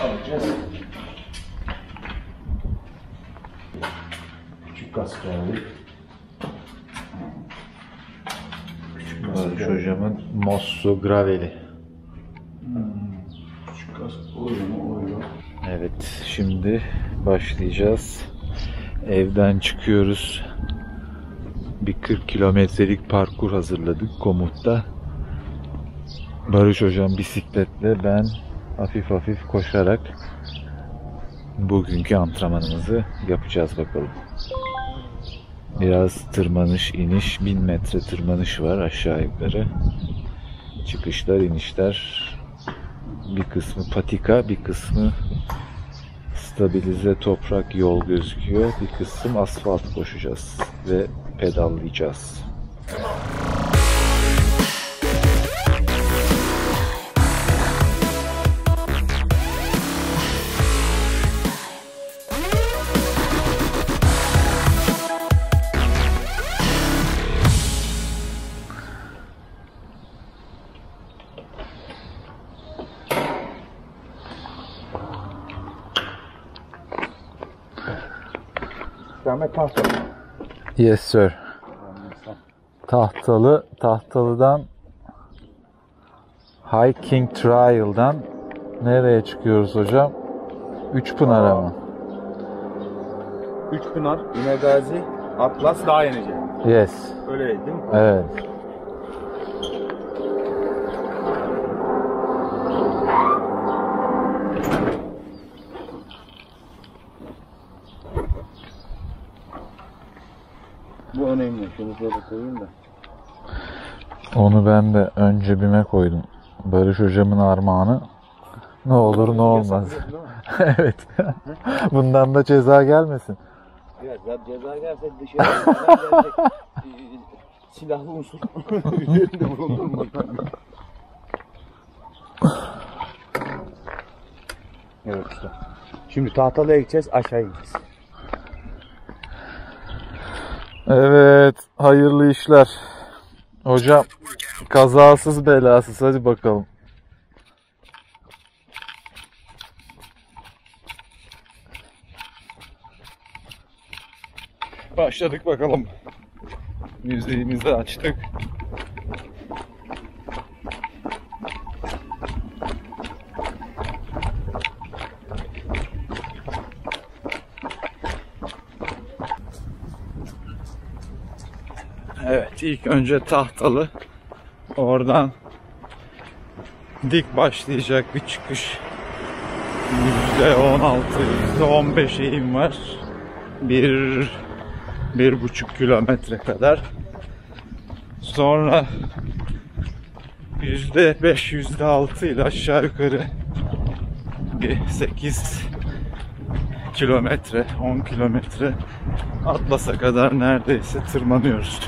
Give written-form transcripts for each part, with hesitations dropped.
alacağız. Küçük kask geldi. Barış hocamın Mosso Graveli. Küçük kask oyunu. Evet, şimdi başlayacağız. Evden çıkıyoruz. Bir 40 kilometrelik parkur hazırladık Komut'ta. Barış hocam bisikletle, ben hafif hafif koşarak bugünkü antrenmanımızı yapacağız bakalım. Biraz tırmanış, iniş, 1000 metre tırmanış var aşağı yukarı. Çıkışlar, inişler. Bir kısmı patika, bir kısmı stabilize toprak yol gözüküyor. Bir kısım asfalt koşacağız ve pedallayacağız. Yes sir. Tahtalı'dan Hiking Trail'dan nereye çıkıyoruz hocam? Üçpınar'a mı? Üçpınar, İnegöl, Atlas, Dağyenice. Yes. Öyle değil mi? Evet. Bu önemli. Şunu şöyle koyayım da. Onu ben de ön cebime koydum. Barış hocamın armağanı. Ne olur ne olmaz. Evet. Bundan da ceza gelmesin. Evet, ceza gelse dışarı gelecek. Silahlı unsur. Üzerinde bulundurma. Evet usta. Şimdi Tahtalı'ya gideceğiz, aşağı ineceğiz. Evet, hayırlı işler. Hocam kazasız belasız, hadi bakalım. Başladık bakalım. Müziğimizi açtık. Evet, ilk önce Tahtalı. Oradan dik başlayacak bir çıkış. %16, %15 eğim var. 1,5 kilometre kadar. Sonra %5, %6 ile aşağı yukarı bir 8 kilometre, 10 kilometre Atlas'a kadar neredeyse tırmanıyoruz.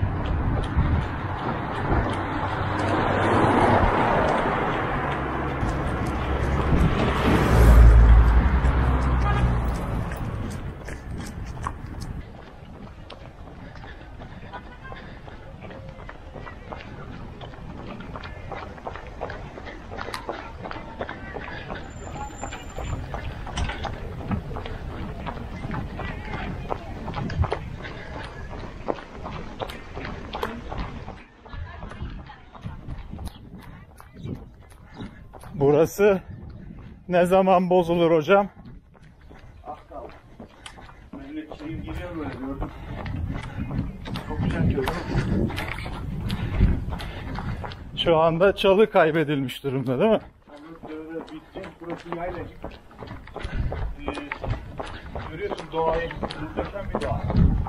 Burası ne zaman bozulur hocam? Aktal. Böyle şeyim giriyor böyle gördüm. Kopacak gördüm. Şu anda çalı kaybedilmiş durumda değil mi? Böyle bitecek. Burası yaylacık. Görüyorsun doğayı. Muhteşem bir doğa.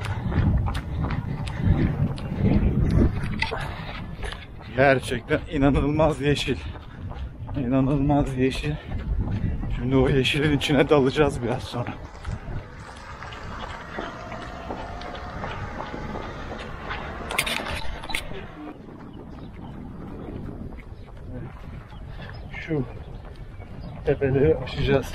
Gerçekten inanılmaz yeşil. İnanılmaz yeşil. Şimdi o yeşilin içine dalacağız biraz sonra. Şu tepeleri aşacağız.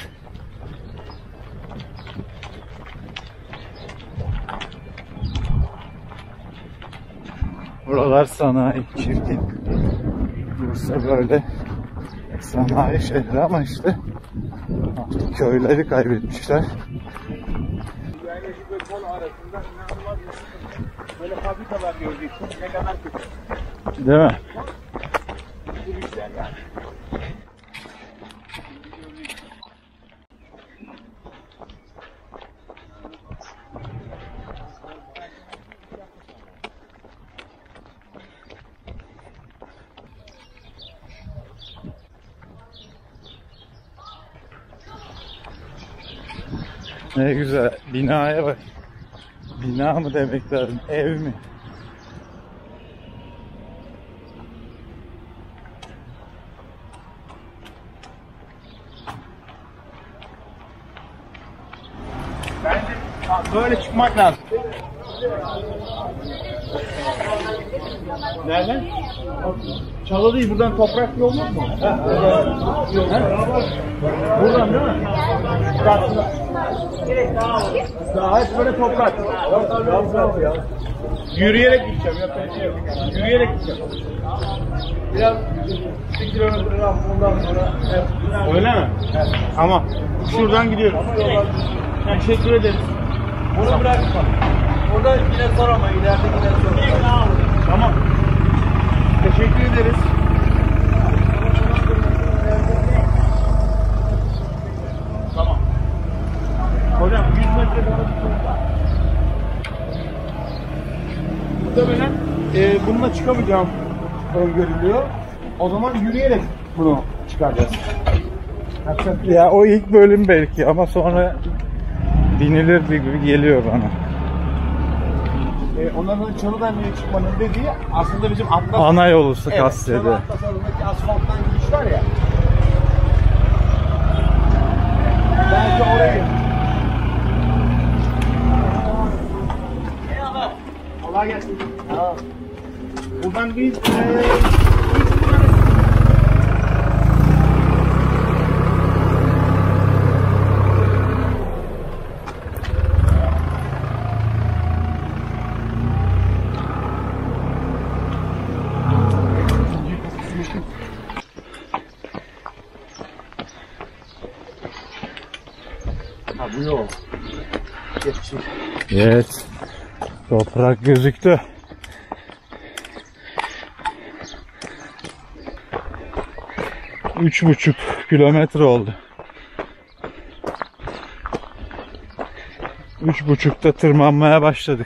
Buralar sanayi, çirkin. Bursa böyle sanayi şehri ama işte Köyleri kaybetmişler. Yerleşik ve kol arasında inanılmaz böyle fabrikalar göreceksin. Ne kadar kötü. Değil mi? Bu işler yani. Ne güzel. Binaya bak. Bina mı demek lazım? Ev mi? Bence böyle çıkmak lazım. Nereden? Çalı değil, buradan toprak yol yok mu? Buradan değil mi? Daha hep böyle toprak. Yürüyerek gideceğim. Yürüyerek gideceğim. Biraz 1 kilometre ondan sonra. Öyle mi? Evet. Tamam. Şuradan gidiyoruz. Teşekkür ederiz. Bunu bırakma. Orada yine sor ama ileride yine sor. Tamam. Teşekkür ederiz. Tamam. Hocam 100 metre daha muhtemelen bununla çıkamayacağım öngörülüyor. O zaman yürüyerek bunu çıkaracağız. Ya o ilk bölüm belki ama sonra binilir gibi geliyor bana. Onların Çalı'dan çıkmanın dediği aslında bizim Atlas... Ana yolu kastediyor. Çalı Atlas arasındaki asfalttan gidiş var ya. Belki oraya. Kolay gelsin. Buradan biz... Ha bu yol. Geçti. Evet. Toprak gözüktü. Üç buçuk kilometre oldu. 3,5'ta tırmanmaya başladık.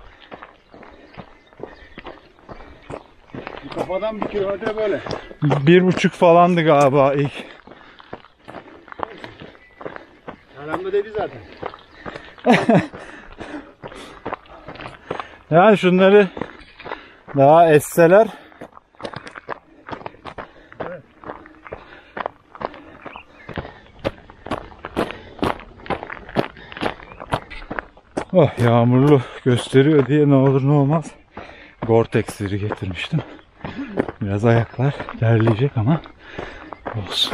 Kafadan 1 kilometre böyle. 1,5 falandı galiba ilk. Aramda dedi zaten. Yani şunları daha esseler. Oh, yağmurlu gösteriyor diye ne olur ne olmaz Gore-Tex'leri getirmiştim. Biraz ayaklar terleyecek ama olsun.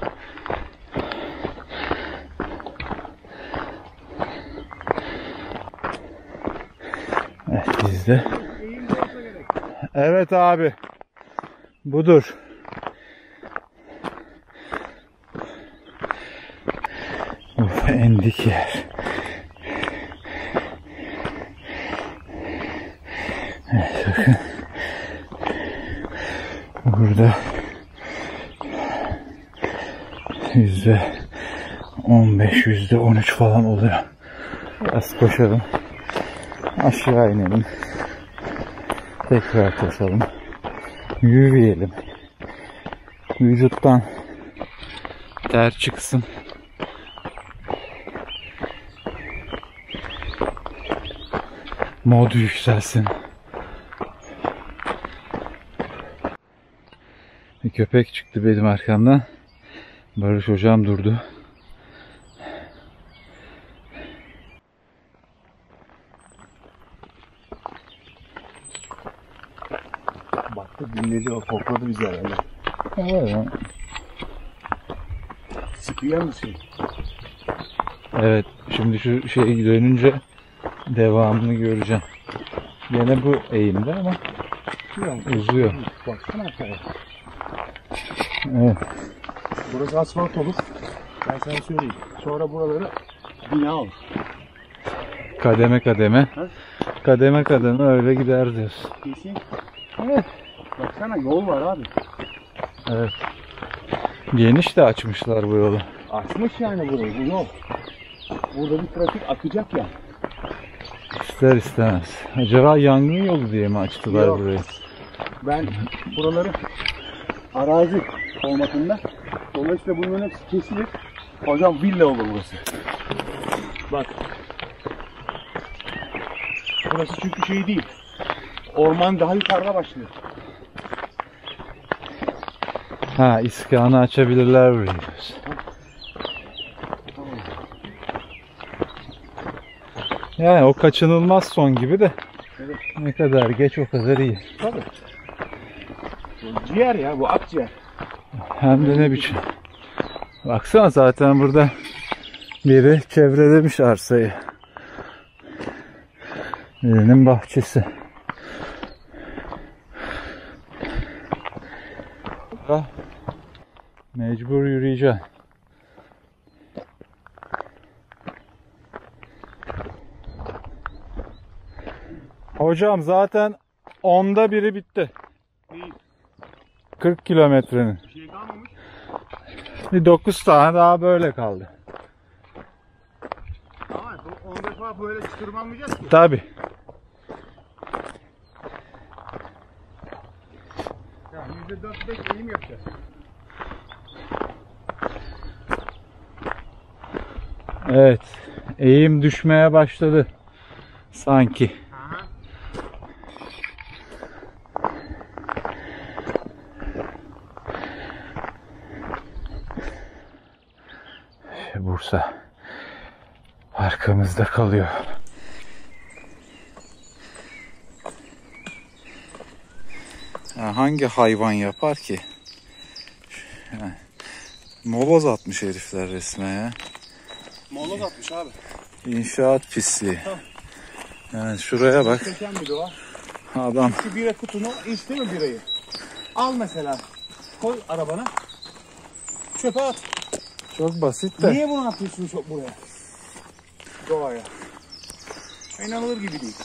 Evet, biz de. Evet abi. Budur. Of, endik yer. Evet, bakın. Burada %15, %13 falan oluyor. Biraz koşalım. Aşağı inelim. Tekrar koşalım. Yürüyelim. Vücuttan ter çıksın. Modu yükselsin. Bir köpek çıktı benim arkamdan. Barış hocam durdu. Baktı, dinledi, o kokladı bizi herhalde. Evet. Sıkıyor musun? Evet. Şimdi şu şey dönünce devamını göreceğim. Yine bu eğimde ama uzuyor. Baksana arkaya. Evet. Burası asfalt olur. Ben sana söyleyeyim. Sonra buraları bina olur. Kademe kademe. Ha? Kademe kademe öyle gider diyorsun. Kesin. Evet. Baksana yol var abi. Evet. Geniş de açmışlar bu yolu. Açmış yani burayı, bu yol. Burada bir trafik akacak ya. İster istemez. Acaba yangın yolu diye mi açtılar Yok. burayı? Ben buraları arazi formatında. Dolayısıyla bunların hepsi kesilir. Hocam villa olur burası. Bak. Burası çünkü şey değil. Orman daha yukarıda başlıyor. Ha, iskanı açabilirler burayı diyorsun. Yani o kaçınılmaz son gibi de. Evet. Ne kadar geç o kadar iyi. Tabii. Bu ciğer ya, bu akciğer. Hem de ne biçim. Baksana zaten burada biri çevrelemiş arsayı. Birinin bahçesi. Mecbur yürüyeceğim. Hocam zaten 10'da biri bitti. Değil. 40 kilometrenin. Bir şey kalmamış. Bir 9 tane daha böyle kaldı. Ama 10 defa böyle tırmanmayacağız ki. Tabi. Ya %4-5 eğim yapacağız. Evet. Eğim düşmeye başladı. Sanki. Aha. Bursa arkamızda kalıyor. Ya hangi hayvan yapar ki? Yani, moloz atmış herifler resmen ya. Moloz atmış abi. İnşaat pisliği. Yani şuraya bak. Muhteşem bir doğa. Adam Şu bira kutunu iç değil mi birayı? Al mesela. Koy arabana. Çöpe at. çok basit de. Niye bunu atıyorsun çok buraya? Doğaya. İnanılır gibi değil.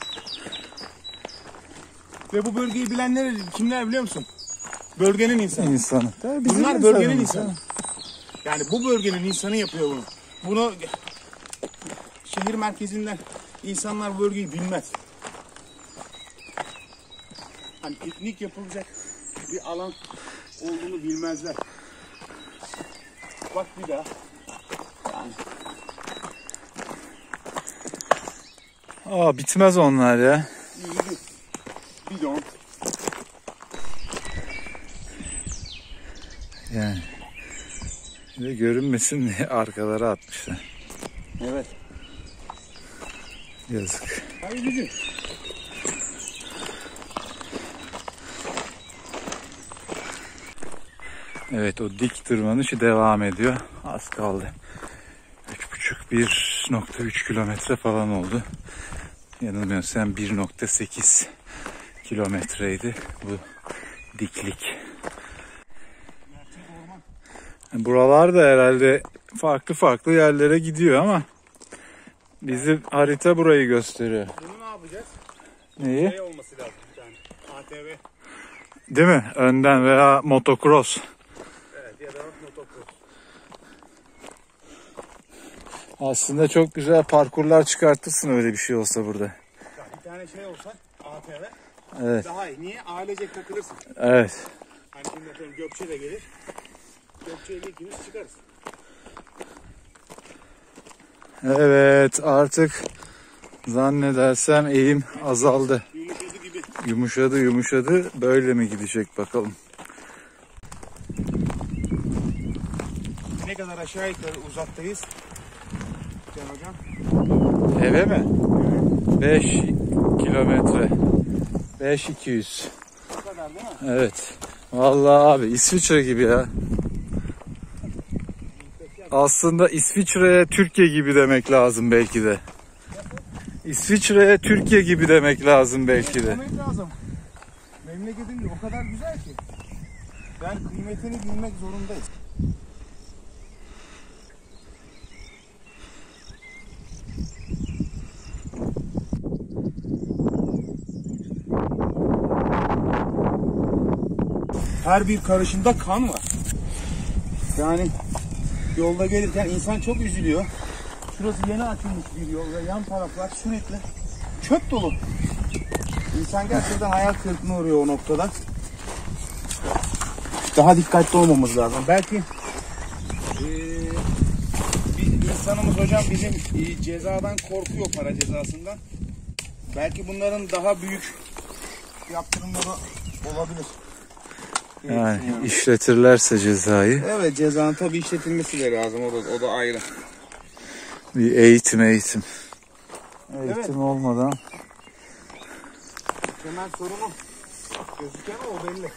Ve bu bölgeyi bilenler kimler biliyor musun? Bölgenin insanı. İnsanı. Tabii bizim Bunlar bölgenin insanımız insanı. Yani bu bölgenin insanı yapıyor bunu. Bunu şehir merkezinden insanlar bu bölgeyi bilmez. Hani piknik yapılacak bir alan olduğunu bilmezler. Bak bir daha. Yani Aa, bitmez onlar ya. yürüdü. Bidon. Yani. Ve görünmesin diye arkalara atmışlar. Evet. Yazık. Hayır gücü. Evet, o dik tırmanışı devam ediyor. Az kaldı. 1,5 kilometre falan oldu. Yanılmıyorsam 1,8 kilometreydi bu diklik. Buralar da herhalde farklı yerlere gidiyor ama bizim harita burayı gösteriyor. Bunu ne yapacağız? Neyi? Şey olması lazım bir tane. ATV. Değil mi? Önden veya motocross. Evet ya da motocross. Aslında çok güzel parkurlar çıkartırsın öyle bir şey olsa burada. Ya bir tane şey olsa ATV Evet. daha iyi. Niye? Ailecek takılırsın. Evet. Hani şimdi atıyorum Gökçe de gelir. Gökçe'yle ikimiz çıkarız. Evet, artık zannedersem eğim azaldı. Yumuşadı gibi. Yumuşadı. Böyle mi gidecek bakalım. Ne kadar aşağı yukarı uzaktayız. Can hocam. Eve mi? 5 kilometre. 5.200. O kadar değil mi? Evet. Vallahi abi İsviçre gibi ya. Aslında İsviçre'ye Türkiye gibi demek lazım belki de. İsviçre'ye Türkiye gibi demek lazım belki de. Demek lazım. Memleketin o kadar güzel ki. Yani kıymetini bilmek zorundayız. her bir karışımda kan var. Yani yolda gelirken insan çok üzülüyor. Şurası yeni açılmış bir yol ve yan taraflar sürekli çöp dolu. İnsan gerçekten hayal kırıklığına uğruyor o noktada. Daha dikkatli olmamız lazım. Belki bir insanımız hocam bizim cezadan korkuyor, para cezasından. Belki bunların daha büyük yaptırımları olabilir. Yani işletirlerse cezayı. Evet, cezanın tabii işletilmesi de lazım. O da ayrı. Bir eğitim. Eğitim Evet. olmadan. Temel sorunu gözüken o belli.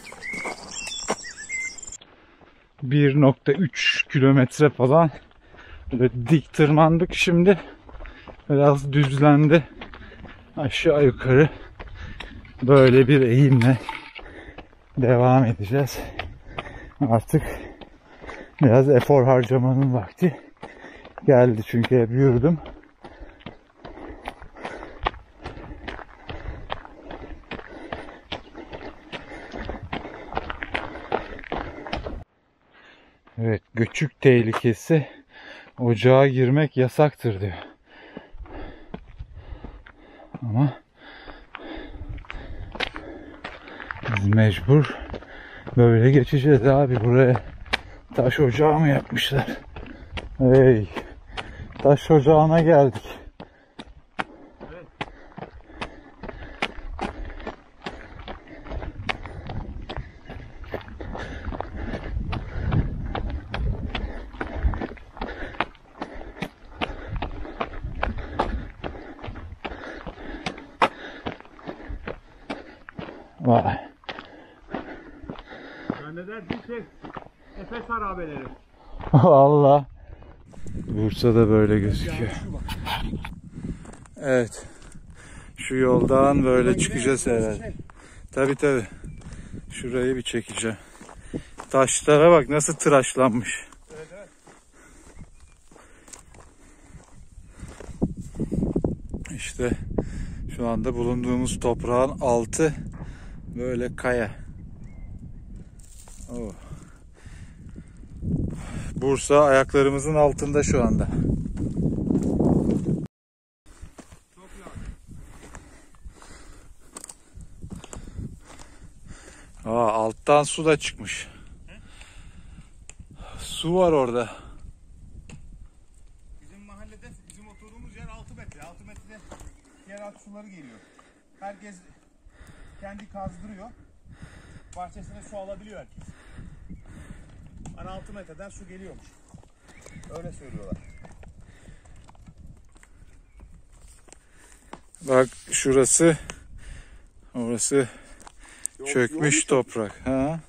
1.3 kilometre falan böyle dik tırmandık, şimdi biraz düzlendi. Aşağı yukarı böyle bir eğimle devam edeceğiz. Artık biraz efor harcamanın vakti geldi çünkü hep yürüdüm. Evet, göçük tehlikesi, ocağa girmek yasaktır diyor. Ama biz mecbur böyle geçeceğiz abi. Buraya taş ocağı mı yapmışlar? Hey, taş ocağına geldik. Vay. Zannedersin şey, Efes harabeleri. Vallahi Bursa'da böyle gözüküyor. Evet. Şu yoldan böyle çıkacağız herhalde. Tabii. Şurayı bir çekeceğim. Taşlara bak nasıl tıraşlanmış. Evet. İşte şu anda bulunduğumuz toprağın altı böyle kaya. Oh. Bursa ayaklarımızın altında şu anda. Alttan su da çıkmış. Su var orada. Bizim mahallede, bizim oturduğumuz yer 6 metre. 6 metrede yeraltı suları geliyor. Herkes kendi kazdırıyor. Bahçesine su alabiliyor herkes. Hani 6 metreden su geliyormuş. Öyle söylüyorlar. Bak şurası, orası çökmüş toprak. Ha?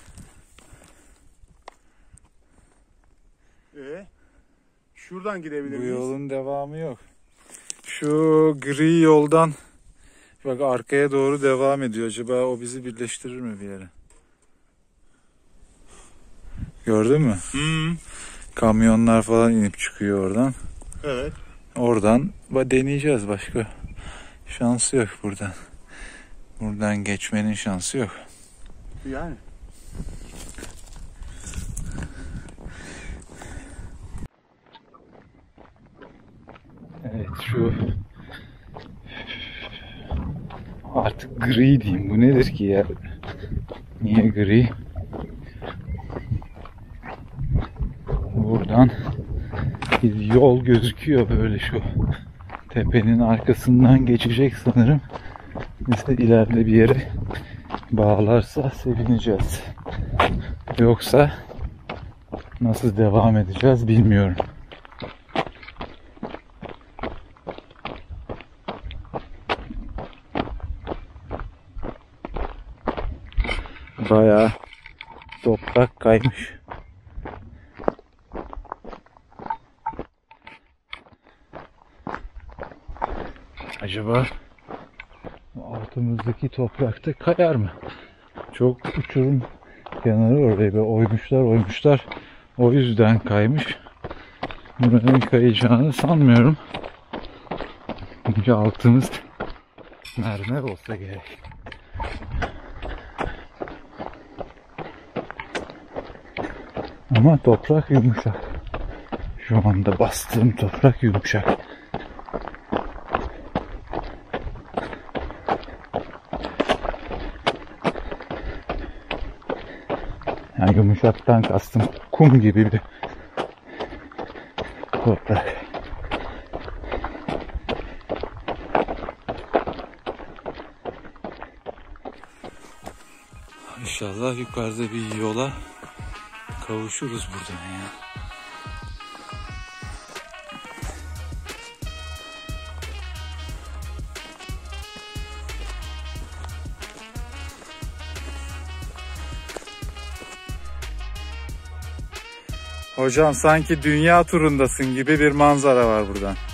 Şuradan gidebilir Bu miyiz? yolun devamı yok. Şu gri yoldan bak arkaya doğru devam ediyor. Acaba o bizi birleştirir mi bir yere? Gördün mü? Kamyonlar falan inip çıkıyor oradan. Evet. Oradan deneyeceğiz, başka şansı yok buradan. Buradan geçmenin şansı yok. Yani. Evet, şu artık gri diyeyim. Bu nedir ki ya? Niye gri? Buradan bir yol gözüküyor böyle şu tepenin arkasından geçecek sanırım. Mesela ileride bir yere bağlarsa sevineceğiz. Yoksa nasıl devam edeceğiz bilmiyorum. Bayağı toprak kaymış. Acaba altımızdaki toprakta kayar mı? Çok uçurum kenarı orayı böyle oymuşlar. O yüzden kaymış. Buranın kayacağını sanmıyorum. Çünkü altımız mermer olsa gerek. Ama toprak yumuşak. Şu anda bastığım toprak yumuşak. Yani yumuşaktan kastım kum gibi bir toprak. İnşallah yukarıda bir yola kavuşuruz buradan ya. Hocam sanki dünya turundasın gibi bir manzara var buradan.